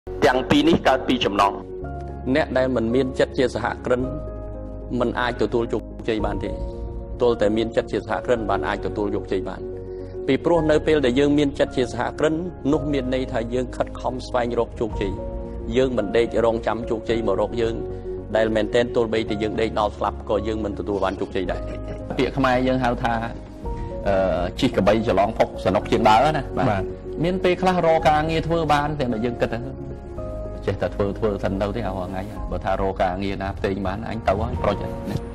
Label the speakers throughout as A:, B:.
A: ទាំងពីរនេះកើតពីចំណងអ្នកដែលមិនមានចិត្តជាសហគ្រិនមិនអាចទទួលជោគជ័យបានទេទល់តែមានចិត្តជាសហគ្រិនបានអាចទទួលជោគជ័យបានពីព្រោះនៅពេលដែលយើងមានចិត្តជាសហគ្រិននោះមានន័យថាយើងខិតខំស្វែងរកជោគជ័យយើងមិនដេករងចាំជោគជ័យមករកយើងដែលមែនតែនទល់បីតែយើងដេកដល់ស្លាប់ក៏យើងមិនទទួលបានជោគជ័យដែរពាក្យខ្មែរយើងហៅថាជីកបីច្រឡងភពសនុកជាងដើរណាបាទមានពេលខ្លះរកការងារធ្វើបានតែយើងគិតថាចេះតែធ្វើសិនទៅទេឲ្យថ្ងៃបើថារកការងារណាផ្សេងបានអញទៅហើយប្រុចណា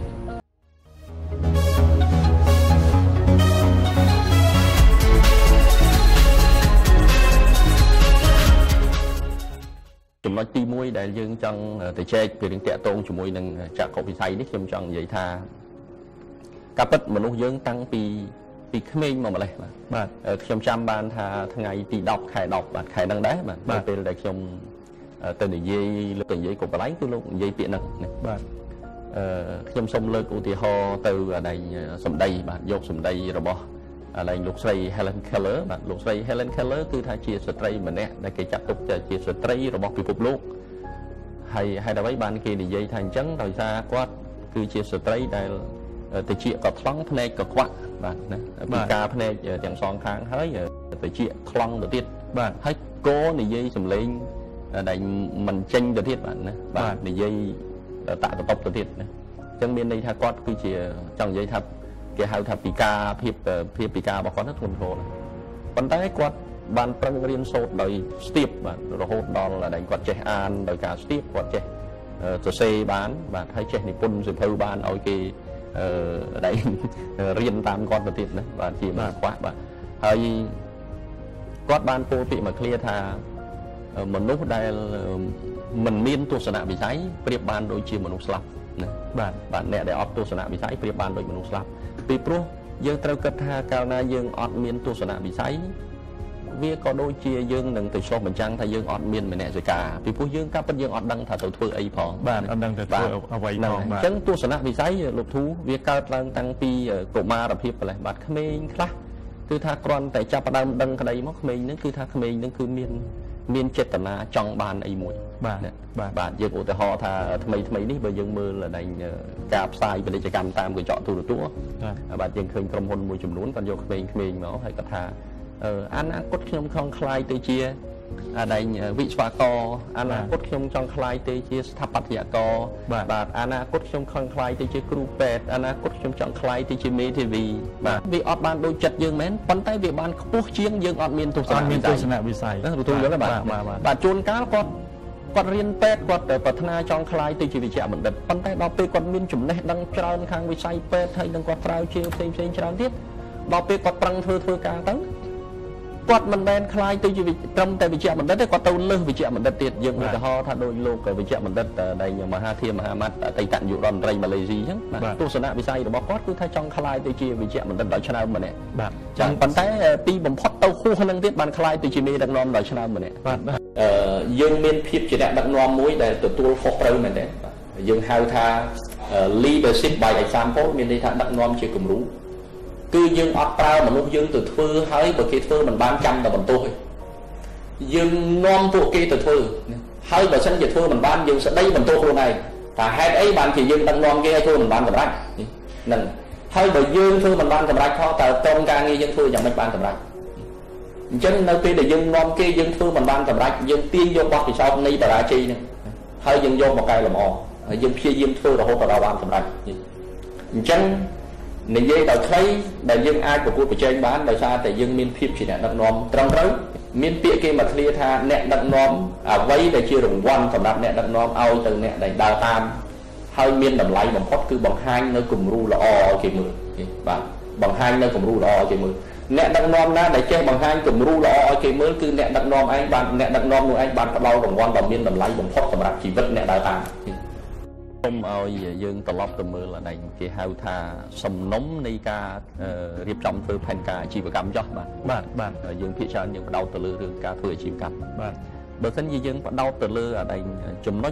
A: ចំណុចទី1ដែលយើងចង់ទៅចែកពីរឿងតាក់ទងជាមួយនឹងចក្ខុវិស័យនេះខ្ញុំចង់និយាយថាការពិតមនុស្សយើងតាំងពីក្មេងមកម្លេះបាទខ្ញុំចាំបានថាថ្ងៃទី10ខែ10បាទខែហ្នឹងដែរបាទពេលដែលខ្ញុំទៅនិយាយលោកទៅនិយាយកុំបន្លែងគឺលោកនិយាយពាក្យហ្នឹងបាទខ្ញុំសូមលើកឧទាហរណ៍ទៅអាដែងសម្ដីបាទយកសម្ដីរបស់អាដែងលោកស្រី Helen Keller បាទលោកស្រី Helen Keller គឺថាជាស្ត្រីម្នាក់ដែលគេចាត់ទុកជាស្ត្រីរបស់ពិភពលោកហើយហេតុអ្វីបានគេនិយាយថាអញ្ចឹងដោយសារគាត់គឺជាស្ត្រីដែលតិចក៏ថ្លង់ភ្នែកក៏ខ្វាក់បាទណាពីការភ្នែកទាំងសងខាងហើយតិចថ្លង់ទៅទៀតបាទហើយកនិយាយសម្លេងដែលមិនចេញទៅទៀតបាទណាបាទនិយាយតាក់តបទៅទៀតណាអញ្ចឹងមានន័យថាគាត់គឺជាចង់និយាយថាគេហៅថាពីការភាពពីការរបស់គាត់ធ្ងន់ធ្ងរប៉ុន្តែគាត់បានប្រឹងរៀនសូត្រដោយស្ទាបបាទរហូតដល់ដែលគាត់ចេះអានដោយការស្ទាបគាត់ចេះសរសេរបានបាទហើយចេះនិពន្ធសៀវភៅបានឲ្យគេដែលរៀនតាមគាត់ទៅទៀតណាបាទជាមិនខ្វះបាទហើយគាត់បានពោលពាក្យមួយឃ្លាថាមនុស្សដែលមិនមានទស្សនវិស័យប្រៀបបានដូចជាមនុស្សស្លាប់ណាបាទអ្នកដែលអត់ទស្សនវិស័យប្រៀបបានដូចមនុស្សស្លាប់ពីព្រោះយើងត្រូវគិតថាកាលណាយើងអត់មានទស្សនវិស័យវាក៏ដូចជាយើងនឹងទៅឆ្លុះបញ្ចាំងថាយើងអត់មានមនសិការពីព្រោះយើងការពិតយើងអត់ដឹងថាទៅធ្វើអីផងបាទអត់ដឹងទៅធ្វើអ្វីផងបាទអញ្ចឹងទស្សនវិស័យលោកធូវាកើតឡើងតាំងពីកុមារភាពម្លេះបាទក្មេងខ្លះគឺថាគ្រាន់តែចាប់ផ្ដើមដឹងក្តីមកក្មេងហ្នឹងគឺថាក្មេងហ្នឹងគឺមានចេតនាចង់បានអីមួយបាទយើងឧទាហរណ៍ថាថ្មីនេះបើយើងមើលដល់ការផ្សាយពាណិជ្ជកម្មតាមកញ្ចក់ទូរទស្សន៍បាទយើងឃើញក្រុមហ៊ុនមួយចំនួនគាត់យកក្មេងៗមកហើយគាត់ថាអនាគតខ្ញុំចង់ខ្លាយទៅជាអាដែងវិស្វករអនាគតខ្ញុំចង់ខ្លាយទៅជាស្ថាបត្យករបាទអនាគតខ្ញុំចង់ខ្លាយទៅជាគ្រូពេទ្យអនាគតខ្ញុំចង់ខ្លាយទៅជាមេធាវីបាទវាអត់បានដូចចិត្តយើងមែនប៉ុន្តែវាបានខ្ពស់ជាងយើងអត់មានទស្សនវិស័យទទួលយកបាទជួនកាលគាត់រៀនពេទ្យគាត់ប្រាថ្នាចង់ខ្លាយទៅជាវិជ្ជបណ្ឌិតប៉ុន្តែដល់ពេលគាត់មានចំណេះដឹងច្រើនខាងវិស័យពេទ្យហើយនឹងគាត់ស្រាវជ្រាវផ្សេងច្រើនទៀតដល់ពេលគាត់ប្រឹងធ្វើការទៅគាត់មិនមែនខ្លាយទៅជាត្រឹមតែវិជ្ជបណ្ឌិតទេគាត់ទៅលើសវិជ្ជបណ្ឌិតទៀតយើងឧទាហរណ៍ថាដូចលោកវិជ្ជបណ្ឌិតដែលមហាធិមហាម៉ាត់អតីតនាយករដ្ឋមន្ត្រីម៉ាឡេស៊ីអញ្ចឹងទស្សនវិស័យរបស់គាត់គឺថាចង់ខ្លាយទៅជាវិជ្ជបណ្ឌិតដោយឆ្នើមម្នាក់បាទចឹងប៉ុន្តែពីបំផុតទៅហួសហ្នឹងទៀតបានខ្លាយទៅជាមេដឹកនាំដោយឆ្នើមម្នាក់បាទយើងមានភាពជាអ្នកដឹកនាំមួយដែលទទួលខុសត្រូវមែនទេយើងហៅថា leadership by example មានន័យថាដឹកនាំជាគំរូគឺយើងអត់ប្រើមនុស្សយើងទៅធ្វើហើយបើគេធ្វើមិនបានចាំតែបន្ទោសទេយើងនាំពួកគេទៅធ្វើហើយបើសិនជាធ្វើមិនបានយើងស្ដីបន្ទោសខ្លួនឯងថាហេតុអីបានជាយើងដឹកនាំគេឲ្យធ្វើមិនបានសម្រេចហ្នឹងហើយបើយើងធ្វើមិនបានសម្រេចផងតើក្រុមការងារយើងធ្វើយ៉ាងម៉េចបានសម្រេចអញ្ចឹងនៅពេលដែលយើងនាំគេយើងធ្វើមិនបានសម្រេចយើងទាញយកបទពិសោធន៍នៃបរាជ័យហ្នឹងហើយយើងយកមកកែលម្អហើយយើងព្យាយាមធ្វើរហូតដល់បានសម្រេចអញ្ចឹងនិយាយដល់ខ្លីដែលយើងអាចប្រកួតប្រជែងបានដោយសារតែយើងមានភាពជាអ្នកដឹកនាំត្រឹមត្រូវមានពាក្យគេមកឃ្លាថាអ្នកដឹកនាំអ្វីដែលជារង្វាន់សម្រាប់អ្នកដឹកនាំឲ្យទៅអ្នកដែលដើរតាមហើយមានតម្លៃបំផុតគឺបង្ហាញនៅគំរូល្អឲ្យគេមើលបាទបង្ហាញនៅគំរូល្អឲ្យគេមើលអ្នកដឹកនាំណាដែលចេះបង្ហាញគំរូល្អឲ្យគេមើលគឺអ្នកដឹកនាំឯងបានអ្នកដឹកនាំនោះឯងបានផ្ដល់រង្វាន់ដ៏មានតម្លៃបំផុតសម្រាប់ជីវិតអ្នកដើរតាមសូមឲ្យយើងត្រឡប់ទៅមើលអានេះគេហៅថាសំណុំនៃការរៀបចំធ្វើផែនការអាជីវកម្មចោះបាទយើងភាគច្រើនយើងបដោតទៅលើរឿងការធ្វើអាជីវកម្មបាទបើមិនជាយើងបដោតទៅលើអានេះចំណុច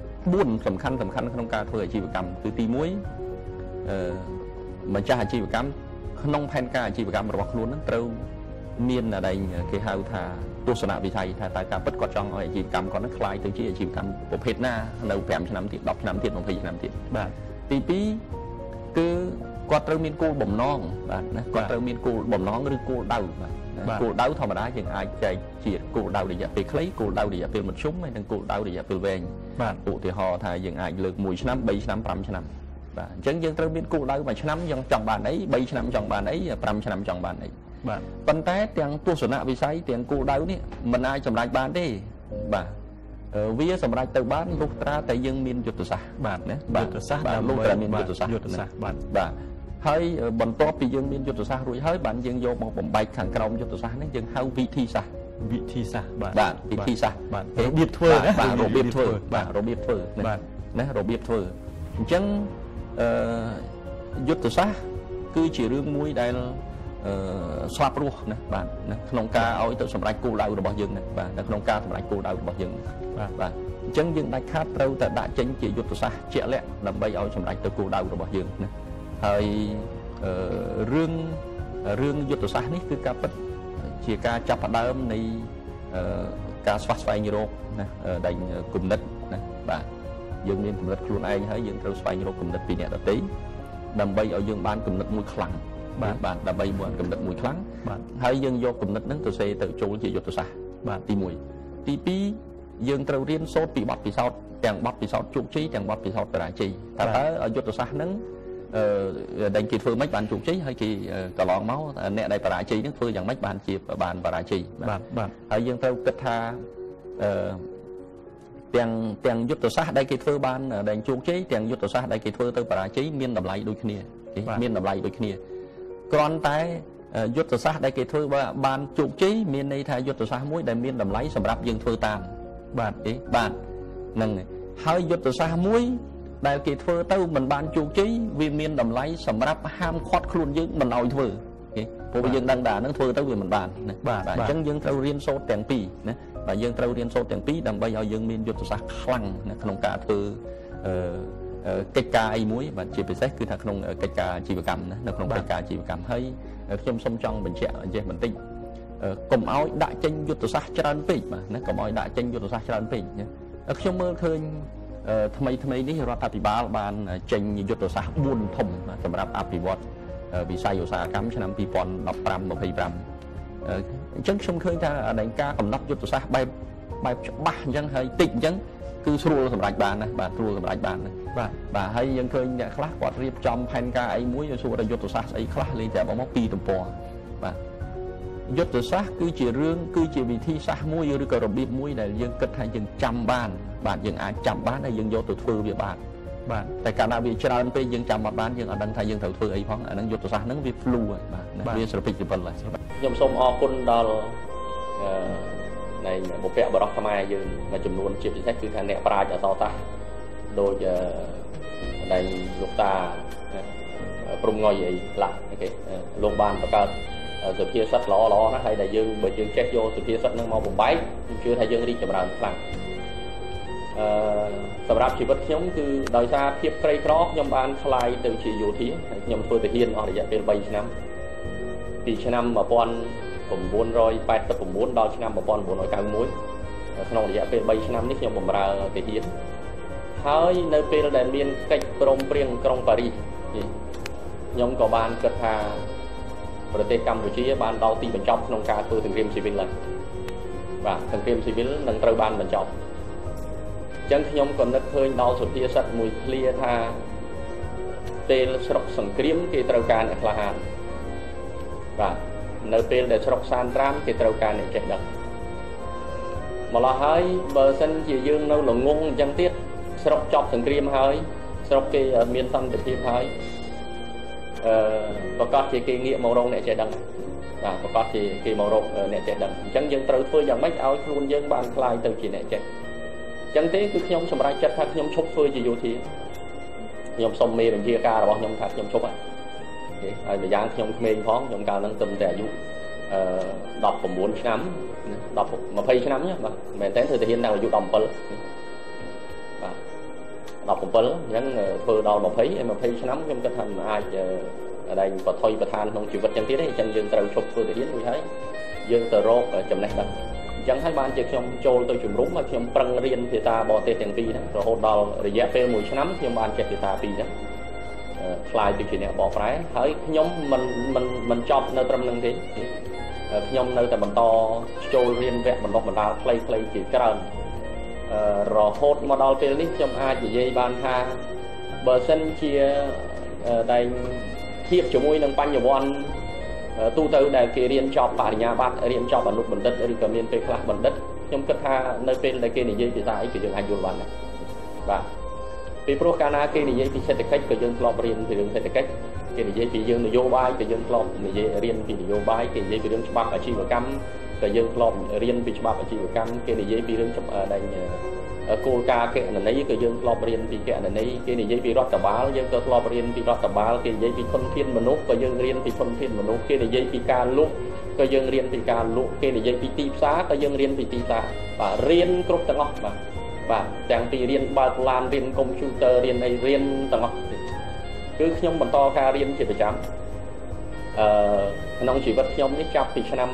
A: 4សំខាន់ក្នុងការធ្វើអាជីវកម្មគឺទី1ម្ចាស់អាជីវកម្មក្នុងផែនការអាជីវកម្មរបស់ខ្លួននឹងត្រូវ miền ở đây cái hào thà tu sửa nạp vì thầy thà tại cả bất quát trong ở chỉ cầm còn nó khai từ chỉ chỉ cầm bộ hết na đầu phèm cho năm tiền đọc cho năm tiền một phí năm tiền tí pí cứ quạt trâu miền cô bầm non quạt trâu miền cô bầm nonឬcô đầuគោលដៅធម្មតាយើងអាចចែកជាគោលដៅរយៈពេលខ្លីគោលដៅរយៈពេលមធ្យមហើយនិងគោលដៅរយៈពេលវែងឧទាហរណ៍ថាយើងអាចលើក1ឆ្នាំ3ឆ្នាំ5ឆ្នាំបាទអញ្ចឹងយើងត្រូវមានគោលដៅ1ឆ្នាំយើងចង់បានអី3ឆ្នាំចង់បានអី5ឆ្នាំចង់បានអីបាទប៉ុន្តែទាំងទស្សនវិស័យទាំងគោលដៅនេះមិនអាចសម្រេចបានទេបាទវាសម្រេចទៅបានលុះត្រាតែយើងមានយុទ្ធសាស្ត្របាទណាយុទ្ធសាស្ត្រលុះត្រាមានយុទ្ធសាស្ត្របាទហើយបន្ទាប់ពីយើងមានយុទ្ធសាស្ត្ររួចហើយបានយើងយកមកបំបែកខាងក្រោមយុទ្ធសាស្ត្រនេះយើងហៅវិធីសាស្ត្របាទវិធីសាស្ត្របាទរបៀបធ្វើណាបាទរបៀបធ្វើបាទរបៀបធ្វើណារបៀបធ្វើអញ្ចឹងយុទ្ធសាស្ត្រគឺជារឿងមួយដែលស្លាប់រស់ណាបាទណាក្នុងការឲ្យទៅសម្រេចគោលដៅរបស់យើងណាបាទនៅក្នុងការសម្រេចគោលដៅរបស់យើងបាទអញ្ចឹងយើងដាច់ខាតត្រូវតែដាក់ចេញជាយុទ្ធសាស្ត្រជាក់លាក់ដើម្បីឲ្យសម្រេចទៅគោលដៅរបស់យើងណាហើយរឿងយុទ្ធសាស្ត្រនេះគឺការពិតជាការចាប់ផ្ដើមនៃការស្វះស្វែងរកណាដែលគំនិតណាបាទយើងមានគំនិតខ្លួនឯងហើយយើងត្រូវស្វែងរកគំនិតពីអ្នកដទៃដើម្បីឲ្យយើងបានគំនិតមួយខ្លាំងបាទដើម្បីបានគំនិតមួយខ្លាំងហើយយើងយកគំនិតហ្នឹងទៅសេទៅចូលជាយុទ្ធសាស្ត្របាទទី1ទី2យើងត្រូវរៀនសូត្រពីបទពិសោធន៍ទាំងបទពិសោធន៍ជោគជ័យទាំងបទពិសោធន៍បរាជ័យតើយុទ្ធសាស្ត្រហ្នឹងដែលគេធ្វើមិនបានជោគជ័យហើយគេកន្លងមកអ្នកដែលបរាជ័យនឹងធ្វើយ៉ាងម៉េចបានជាបានបរាជ័យបាទហើយយើងត្រូវគិតថាទាំងយុទ្ធសាស្ត្រដែលគេធ្វើបានដែលជោគជ័យទាំងយុទ្ធសាស្ត្រដែលគេធ្វើទៅបរាជ័យមានតម្លៃដូចគ្នាមានតម្លៃដូចគ្នាគ្រាន់តែយុទ្ធសាស្ត្រដែលគេធ្វើបានជោគជ័យមានន័យថាយុទ្ធសាស្ត្រមួយដែលមានតម្លៃសម្រាប់យើងធ្វើតាមបាទហ្នឹងហើយយុទ្ធសាស្ត្រមួយដែលគេធ្វើទៅមិនបានជោគជ័យវាមានតម្លៃសម្រាប់ហាមឃាត់ខ្លួនយើងមិនឲ្យធ្វើព្រោះយើងដឹងថាហ្នឹងធ្វើទៅវាមិនបានណាបាទអញ្ចឹងយើងត្រូវរៀនសូត្រទាំងពីរណាបាទយើងត្រូវរៀនសូត្រទាំងពីរដើម្បីឲ្យយើងមានយុទ្ធសាស្ត្រខ្លាំងក្នុងការធ្វើកិច្ចការអីមួយបាទជាពិសេសគឺថាក្នុងកិច្ចការអាជីវកម្មណានៅក្នុងកិច្ចការអាជីវកម្មហើយខ្ញុំសូមចង់បញ្ជាក់អញ្ចេះបន្តិចកុំឲ្យដាក់ចេញយុទ្ធសាស្ត្រច្រើនពេកបាទណាកុំឲ្យដាក់ចេញយុទ្ធសាស្ត្រច្រើនពេកណាខ្ញុំមើលឃើញថ្មីនេះរដ្ឋាភិបាលបានចេញយុទ្ធសាស្ត្រ4ធំសម្រាប់អភិវឌ្ឍវិស័យឧស្សាហកម្មឆ្នាំ2015-25អញ្ចឹងខ្ញុំឃើញថាការកំណត់យុទ្ធសាស្ត្របែបច្បាស់អញ្ចឹងហើយតិចអញ្ចឹងគឺស្រួលសម្រេចបានណាបាទស្រួលសម្រេចបានណាបាទហើយយើងឃើញអ្នកខ្លះគាត់រៀបចំផែនការអីមួយសួរថាយុទ្ធសាស្ត្រស្អីខ្លះលេងតែមក2ទំព័របាទយុទ្ធសាស្ត្រគឺជាវិធីសាស្ត្រមួយឬក៏របៀបមួយដែលយើងគិតថាយើងចាំបានបាទយើងអាចចាំបានហើយយើងយកទៅធ្វើវាបានបាទតែកាលណាវាច្រើនពេកយើងចាំអត់បានយើងអត់ដឹងថាយើងត្រូវធ្វើអីផងអាហ្នឹងយុទ្ធសាស្ត្រហ្នឹងវា flu ហើយបាទវាស្រពិចស្រពិលហើយខ្ញុំសូមអរគុណដល់នៃបុព្វបុរសខ្មែរយើងមួយចំនួនជាពិសេសគឺថាអ្នកប្រាជ្ញអក្សរសាស្ត្រដូចដែលលោកតាព្រំងុយអីខ្លះគេលោកបានបង្កើតសុភាសិតល្អណាស់ហើយដែលយើងបើយើងចេះយកសុភាសិតហ្នឹងមកបំបែកខ្ញុំជឿថាយើងរីកចម្រើនខ្លាំងសម្រាប់ជីវិតខ្ញុំគឺដោយសារភាពក្រីក្រខ្ញុំបានខ្លាយទៅជាយោធាហើយខ្ញុំធ្វើទាហានអស់រយៈពេល3ឆ្នាំពីឆ្នាំ1989ដល់ឆ្នាំ1991ក្នុងរយៈពេល3ឆ្នាំនេះខ្ញុំបម្រើទាហានហើយនៅពេលដែលមានកិច្ចព្រមព្រៀងក្រុងប៉ារីសខ្ញុំក៏បានគិតថាប្រទេសកម្ពុជាបានដល់ទីបញ្ចប់ក្នុងការធ្វើសង្គ្រាមស៊ីវិលហើយបាទសង្គ្រាមស៊ីវិលនឹងត្រូវបានបញ្ចប់អញ្ចឹងខ្ញុំក៏នឹកឃើញដល់សុភាសិតមួយឃ្លាថាពេលស្រុកសង្គ្រាមគេត្រូវការអ្នកក្លាហានបាទនៅពេលដែលស្រុកសានត្រានគេត្រូវការអ្នកចេះដឹងម្ល៉េះហើយបើសិនជាយើងនៅល្ងងអញ្ចឹងទៀតស្រុកចប់សង្គ្រាមហើយស្រុកគេមានសន្តិភាពហើយប្រកាសជាគេងាកមករកអ្នកចេះដឹងបាទប្រកាសជាគេមករកអ្នកចេះដឹងអញ្ចឹងយើងត្រូវធ្វើយ៉ាងម៉េចឲ្យខ្លួនយើងបានខ្លាយទៅជាអ្នកចេះអញ្ចឹងទេគឺខ្ញុំសម្រេចចិត្តថាខ្ញុំឈប់ធ្វើជាយោធាខ្ញុំសុំមេបញ្ជាការរបស់ខ្ញុំថាខ្ញុំឈប់ហើយហើយម្យ៉ាងខ្ញុំក្មេងផងខ្ញុំកាលហ្នឹងត្រឹមតែអាយុ19ឆ្នាំ20ឆ្នាំបាទមែនតើធ្វើទាហានដល់អាយុ17បាទ17អញ្ចឹងធ្វើដល់20ឆ្នាំខ្ញុំគិតថាមិនអាចដែលបថុយប្រធានក្នុងជីវិតចឹងទៀតទេអញ្ចឹងយើងត្រូវឈប់ធ្វើទៅរៀនរួចហើយយើងទៅរកចំណេះដឹងអញ្ចឹងហើយបានជាខ្ញុំចូលទៅជំរុំហើយខ្ញុំប្រឹងរៀនភាសាបរទេសទាំងពីរហ្នឹងរហូតដល់រយៈពេល1ឆ្នាំខ្ញុំបានចេះភាសាពីរហ្នឹងខ្លាយទៅជាអ្នកបកប្រែហើយខ្ញុំមិនចប់នៅត្រឹមហ្នឹងទេខ្ញុំនៅតែបន្តចូលរៀនវគ្គបណ្ដុះបណ្ដាលខ្លីៗជាច្រើនរហូតមកដល់ពេលនេះខ្ញុំអាចនិយាយបានថាបើសិនជាដែលធៀបជាមួយនឹងបញ្ញវន្តទូទៅដែលគេរៀនចប់បរិញ្ញាបត្ររៀនចប់អនុបណ្ឌិតឬក៏មានពេលខ្លះបណ្ឌិតខ្ញុំគិតថានៅពេលដែលគេនិយាយភាសាអីក៏យើងអាចយល់បានដែរបាទពីព្រោះកាលណាគេនិយាយពីសេដ្ឋកិច្ចក៏យើងធ្លាប់រៀនពីរឿងសេដ្ឋកិច្ចគេនិយាយពីយើងនយោបាយក៏យើងធ្លាប់និយាយរៀនពីនយោបាយគេនិយាយពីរឿងច្បាប់អាជីវកម្មក៏យើងធ្លាប់រៀនពីច្បាប់អាជីវកម្មគេនិយាយពីរឿងដែលគោលការណ៍គណនេយ្យក៏យើងធ្លាប់រៀនពីគណនេយ្យគេនិយាយពីរដ្ឋបាលយើងក៏ធ្លាប់រៀនពីរដ្ឋបាលគេនិយាយពីធនធានមនុស្សក៏យើងរៀនពីធនធានមនុស្សគេនិយាយពីការលក់ក៏យើងរៀនពីការលក់គេនិយាយពីទីផ្សារក៏យើងរៀនពីទីផ្សារបាទរៀនគ្រប់ទាំងអស់បាទទាំងពីរៀនបើកឡានរៀនកុំព្យូទ័ររៀនអីរៀនទាំងអស់គឺខ្ញុំបន្តការរៀនជាប្រចាំក្នុងជីវិតខ្ញុំនេះចាប់ពីឆ្នាំ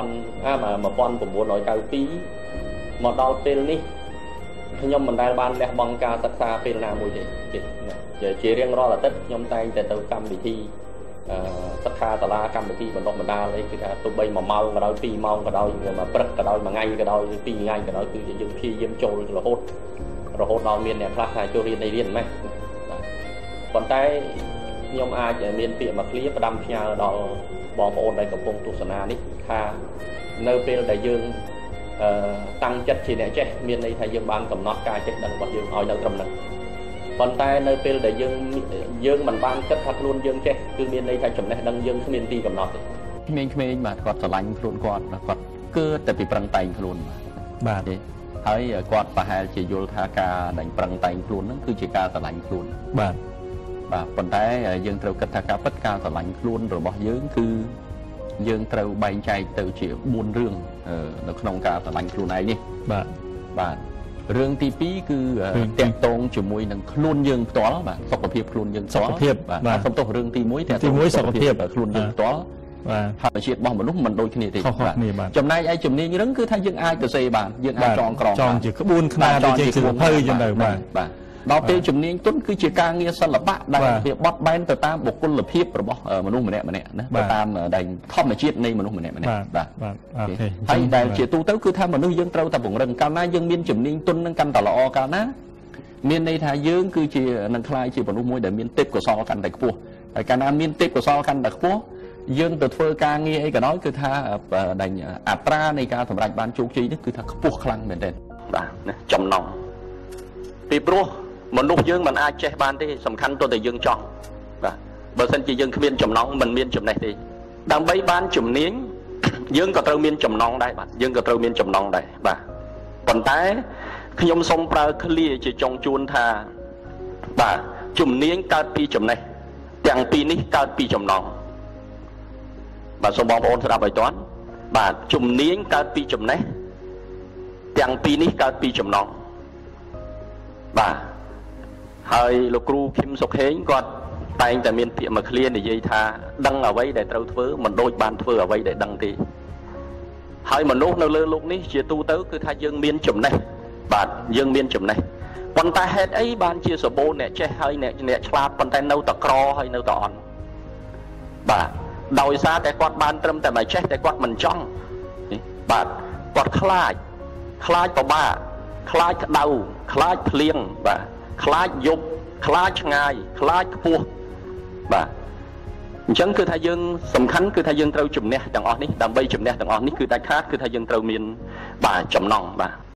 A: 1992មកដល់ពេលនេះខ្ញុំមិនដែលបានលះបង់ការសិក្សាពេលណាមួយទេជារៀងរាល់អាទិត្យខ្ញុំតែងតែទៅកម្មវិធីសិក្សាសាលាកម្មវិធីបណ្ដុះបណ្ដាលអីគឺថាទោះបី1ម៉ោងក៏ដោយ2ម៉ោងក៏ដោយមួយព្រឹកក៏ដោយមួយថ្ងៃក៏ដោយ2ថ្ងៃក៏ដោយគឺយើងព្យាយាមចូលរហូតដល់មានអ្នកខ្លះថាចូលរៀនអីរៀនមិនបាទប៉ុន្តែខ្ញុំអាចមានពាក្យមួយឃ្លាផ្ដាំផ្ញើដល់បងប្អូនដែលកំពុងទស្សនានេះថានៅពេលដែលយើងតាំងចិត្តជាអ្នកចេះមានន័យថាយើងបានកំណត់ការចេះដឹងរបស់យើងឲ្យនៅត្រឹមហ្នឹងប៉ុន្តែនៅពេលដែលយើងមិនបានគិតថាខ្លួនយើងចេះគឺមានន័យថាចំណេះដឹងយើងគ្មានទីកំណត់ទេក្មេងៗបាទគាត់ស្រឡាញ់ខ្លួនគាត់គឺតែពីប្រឹងតែងខ្លួនបាទហើយគាត់ប្រហែលជាយល់ថាការដែលប្រឹងតែងខ្លួនហ្នឹងគឺជាការស្រឡាញ់ខ្លួនបាទប៉ុន្តែយើងត្រូវគិតថាការពិតការស្រឡាញ់ខ្លួនរបស់យើងគឺយើងត្រូវបែងចែកទៅជា4រឿងនៅក្នុងការស្រឡាញ់ខ្លួនឯងនេះបាទរឿងទី2គឺតាក់ទងជាមួយនឹងខ្លួនយើងផ្ទាល់បាទសុខភាពខ្លួនយើងផ្ទាល់បាទសំទោសរឿងទី1តាក់ទងសុខភាពខ្លួនយើងផ្ទាល់បាទធម្មជាតិរបស់មនុស្សមិនដូចគ្នាទេបាទចំណែកឯជំនាញរឿងគឺថាយើងអាចទៅសេបានយើងអាចចងក្រង
B: ចងជាក្បួនខ្នាតដូចជាសៀវភៅចឹងទៅ
A: បាទដល់ពេលជំនាញទុនគឺជាការងារសិល្បៈដែលវាបត់បែនទៅតាមបុគ្គលភាពរបស់មនុស្សម្នាក់ៗណាទៅតាមដែលធម្មជាតិនៃមនុស្សម្នាក់ៗបាទហើយដែលជាទូទៅគឺថាមនុស្សយើងត្រូវតែពង្រឹងកាលណាយើងមានជំនាញទុននឹងកាន់តែល្អកាលណាមានន័យថាយើងគឺជានឹងខ្លាយជាមនុស្សមួយដែលមានទេពកោសល្យកាន់តែខ្ពស់ហើយកាលណាមានទេពកោសល្យកាន់តែខ្ពស់យើងទៅធ្វើការងារអីក៏ដោយគឺថាដែលអត្រានៃការសម្រេចបានជោគជ័យនេះគឺថាខ្ពស់ខ្លាំងមែនទែនបាទណាចំណងពីព្រោះមនុស្សយើងមិនអាចចេះបានទេសំខាន់ទៅតែយើងចង់បាទបើសិនជាយើងគ្មានចំណងមិនមានចំណេះទេដើម្បីបានជំនាញយើងក៏ត្រូវមានចំណងដែរបាទយើងក៏ត្រូវមានចំណងដែរបាទប៉ុន្តែខ្ញុំសូមប្រើឃ្លាជាចុងជួនថាបាទជំនាញកើតពីចំណេះទាំងពីរនេះកើតពីចំណងបាទសូមបងប្អូនស្ដាប់ឲ្យទាន់បាទជំនាញកើតពីចំណេះទាំងពីរនេះកើតពីចំណងបាទហើយលោកគ្រូឃឹមសុខហេងគាត់តែងតែមានពាក្យមួយឃ្លានិយាយថាដឹងអ្វីដែលត្រូវធ្វើមិនដូចបានធ្វើអ្វីដែលដឹងទេហើយមនុស្សនៅលើโลกនេះជាទូទៅគឺថាយើងមានចំណេះបាទយើងមានចំណេះប៉ុន្តែហេតុអីបានជាសបោអ្នកចេះហើយអ្នកឆ្លាតប៉ុន្តែនៅតែក្រហើយនៅតែអន់បាទដោយសារតែគាត់បានត្រឹមតែមកចេះតែគាត់មិនចង់បាទគាត់ខ្លាចពិបាកខ្លាចក្តៅខ្លាចភ្លៀងបាទខ្លាចយប់ខ្លាចឆ្ងាយខ្លាចខ្ពស់បាទអញ្ចឹងគឺថាយើងសំខាន់គឺថាយើងត្រូវជំនះទាំងអស់នេះដើម្បីជំនះទាំងអស់នេះគឺដាច់ខាតគឺថាយើងត្រូវមានបាទចំណងបាទ